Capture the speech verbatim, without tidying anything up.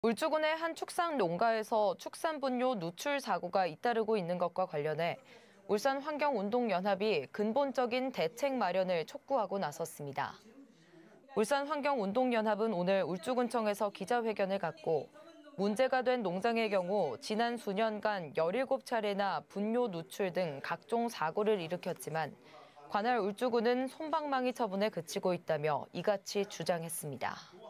울주군의 한 축산 농가에서 축산분뇨 누출 사고가 잇따르고 있는 것과 관련해 울산환경운동연합이 근본적인 대책 마련을 촉구하고 나섰습니다. 울산환경운동연합은 오늘 울주군청에서 기자회견을 갖고 문제가 된 농장의 경우 지난 수년간 열일곱 차례나 분뇨 누출 등 각종 사고를 일으켰지만 관할 울주군은 솜방망이 처분에 그치고 있다며 이같이 주장했습니다.